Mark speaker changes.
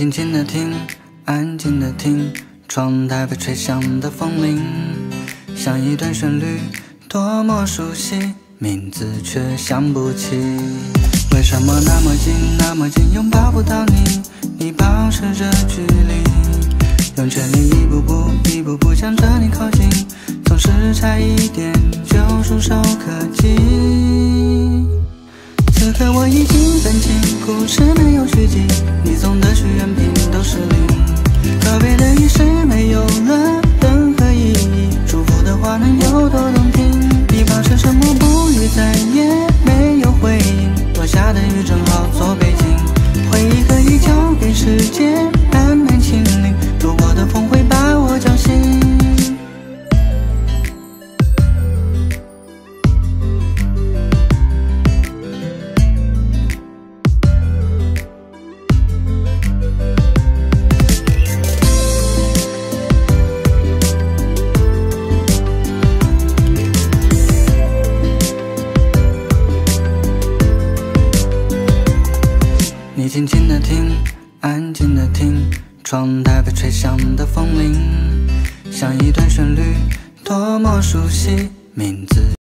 Speaker 1: 轻轻地听，安静地听，窗台被吹响的风铃，像一段旋律，多么熟悉，名字却想不起。为什么那么近，那么近，拥抱不到你？你保持着距离，用全力一步步，一步步向着你靠近，总是差一点就触手可及。此刻我已经分清，故事没有续集，你送的许愿瓶都是零，告别的仪式没有了任何意义，祝福的话能有多动听？你保持沉默不语，再也没有回应，落下的雨正好做背景，回忆可以交给时间慢慢清零，路过的风会把我叫醒。你轻轻地听，安静地听，窗台被吹响的风铃，像一段旋律，多么熟悉，名字